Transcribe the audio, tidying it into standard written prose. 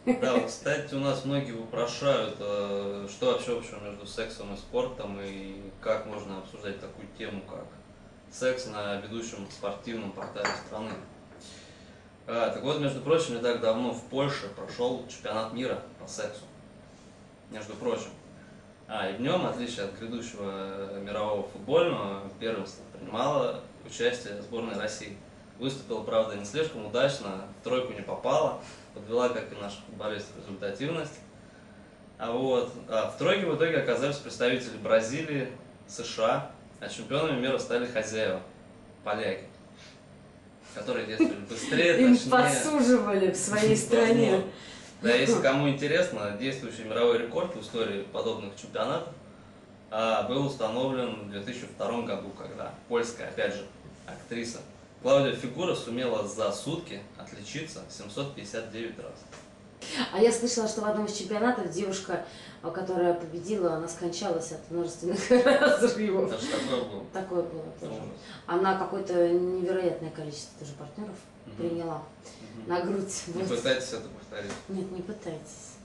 Да, вот, кстати, у нас многие вопрошают, что вообще общего между сексом и спортом, и как можно обсуждать такую тему, как секс на ведущем спортивном портале страны. Так вот, между прочим, не так давно в Польше прошел чемпионат мира по сексу. Между прочим. И в нем, в отличие от грядущего мирового футбольного первенства, принимала участие сборная России. Выступила, правда, не слишком удачно, в тройку не попала, подвела, как и наших футболистов, результативность. В тройке в итоге оказались представители Бразилии, США, а чемпионами мира стали хозяева, поляки, которые действовали быстрее, Им точнее. подсуживали в своей стране. Да, если кому интересно, действующий мировой рекорд в истории подобных чемпионатов был установлен в 2002 году, когда польская, опять же, актриса Клаудия Фигура сумела за сутки отличиться 759 раз. А я слышала, что в одном из чемпионатов девушка, которая победила, она скончалась от множественных разрывов. Даже такое было. Такое было тоже. Ужас. Она какое-то невероятное количество тоже партнеров приняла на грудь. Не пытайтесь это повторить. Нет, не пытайтесь.